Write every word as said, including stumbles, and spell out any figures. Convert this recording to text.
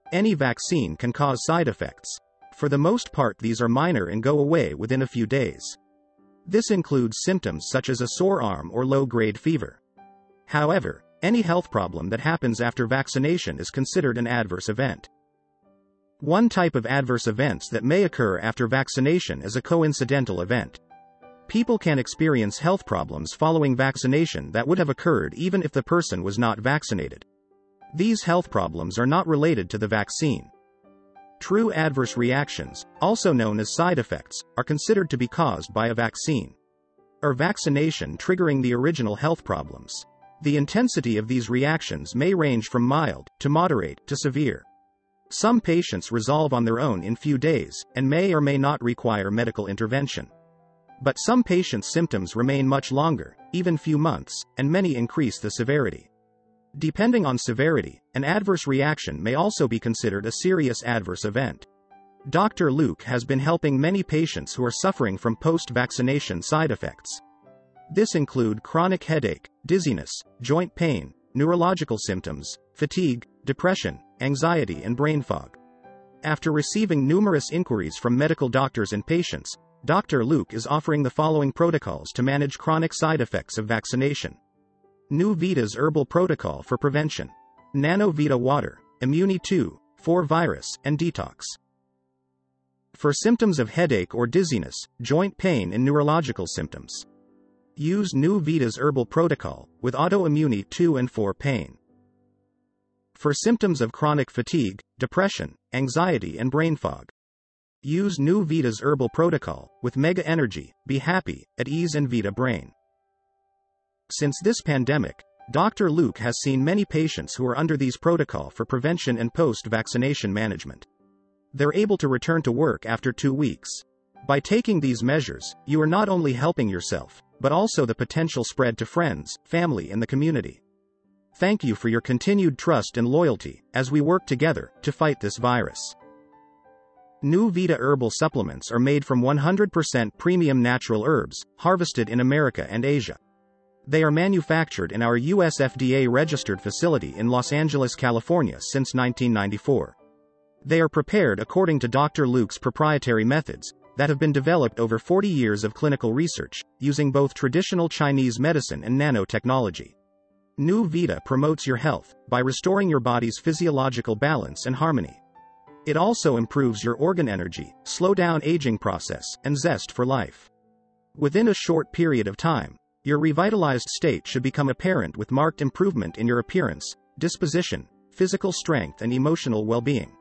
Any vaccine can cause side effects. For the most part, these are minor and go away within a few days. This includes symptoms such as a sore arm or low-grade fever. However, any health problem that happens after vaccination is considered an adverse event. One type of adverse events that may occur after vaccination is a coincidental event. People can experience health problems following vaccination that would have occurred even if the person was not vaccinated. These health problems are not related to the vaccine. True adverse reactions, also known as side effects, are considered to be caused by a vaccine or vaccination triggering the original health problems. The intensity of these reactions may range from mild to moderate to severe. Some patients resolve on their own in few days and may or may not require medical intervention. But some patients' symptoms remain much longer, even few months, and many increase the severity. Depending on severity, an adverse reaction may also be considered a serious adverse event. Doctor Luke has been helping many patients who are suffering from post-vaccination side effects. This include chronic headache, dizziness, joint pain, neurological symptoms, fatigue, depression, anxiety and brain fog. After receiving numerous inquiries from medical doctors and patients, Doctor Luke is offering the following protocols to manage chronic side effects of vaccination. newvita's Herbal Protocol for Prevention. nanovita Water, Immuni two, for virus and detox. For symptoms of headache or dizziness, joint pain and neurological symptoms, use newvita's Herbal Protocol, with autoimmuni two and four pain. For symptoms of chronic fatigue, depression, anxiety and brain fog, use newvita's Herbal Protocol, with Mega Energy, Be Happy, at Ease and Vita Brain. Since this pandemic, Doctor Luke has seen many patients who are under these protocols for prevention and post-vaccination management. They're able to return to work after two weeks. By taking these measures, you are not only helping yourself, but also the potential spread to friends, family and the community. Thank you for your continued trust and loyalty, as we work together to fight this virus. newvita herbal supplements are made from one hundred percent premium natural herbs, harvested in America and Asia. They are manufactured in our U S F D A-registered facility in Los Angeles, California since nineteen ninety-four. They are prepared according to Doctor Luke's proprietary methods that have been developed over forty years of clinical research, using both traditional Chinese medicine and nanotechnology. newvita promotes your health by restoring your body's physiological balance and harmony. It also improves your organ energy, slow down aging process, and zest for life. Within a short period of time, your revitalized state should become apparent with marked improvement in your appearance, disposition, physical strength and emotional well-being.